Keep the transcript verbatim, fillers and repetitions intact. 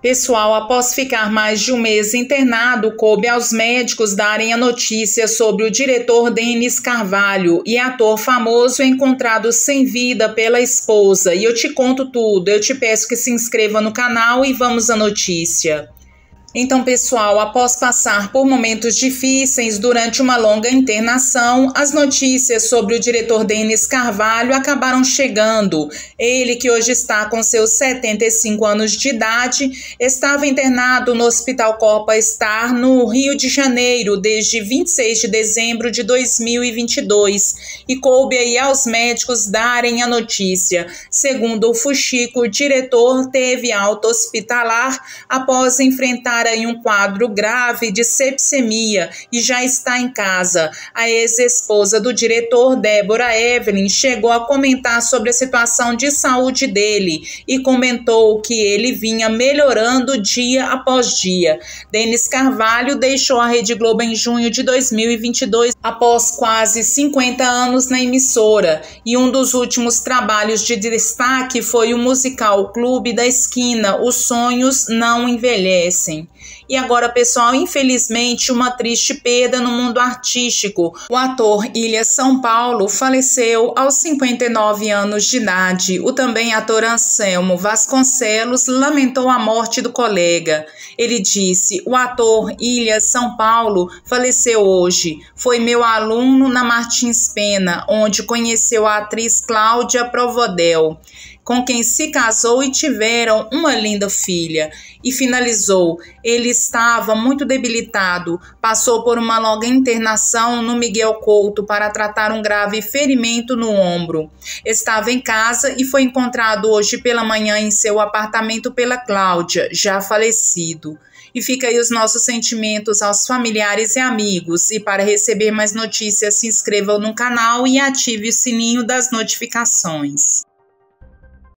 Pessoal, após ficar mais de um mês internado, coube aos médicos darem a notícia sobre o diretor Denis Carvalho e ator famoso encontrado sem vida pela esposa. E eu te conto tudo, eu te peço que se inscreva no canal e vamos à notícia. Então, pessoal, após passar por momentos difíceis durante uma longa internação, as notícias sobre o diretor Denis Carvalho acabaram chegando. Ele, que hoje está com seus setenta e cinco anos de idade, estava internado no Hospital Copa Star, no Rio de Janeiro, desde vinte e seis de dezembro de dois mil e vinte e dois. E coube aí aos médicos darem a notícia. Segundo o Fuxico, o diretor teve alta hospitalar após enfrentar em um quadro grave de sepsemia e já está em casa. A ex-esposa do diretor, Débora Evelyn, chegou a comentar sobre a situação de saúde dele e comentou que ele vinha melhorando dia após dia. Denis Carvalho deixou a Rede Globo em junho de dois mil e vinte e dois, após quase cinquenta anos na emissora, e um dos últimos trabalhos de destaque foi o musical Clube da Esquina, Os Sonhos Não Envelhecem. E agora, pessoal, infelizmente, uma triste perda no mundo artístico. O ator Ilha São Paulo faleceu aos cinquenta e nove anos de idade. O também ator Anselmo Vasconcelos lamentou a morte do colega. Ele disse: o ator Ilha São Paulo faleceu hoje. Foi meu aluno na Martins Pena, onde conheceu a atriz Cláudia Provodel, com quem se casou e tiveram uma linda filha. E finalizou: ele estava muito debilitado, passou por uma longa internação no Miguel Couto para tratar um grave ferimento no ombro. Estava em casa e foi encontrado hoje pela manhã em seu apartamento pela Cláudia, já falecido. E fica aí os nossos sentimentos aos familiares e amigos. E para receber mais notícias, se inscreva no canal e ative o sininho das notificações.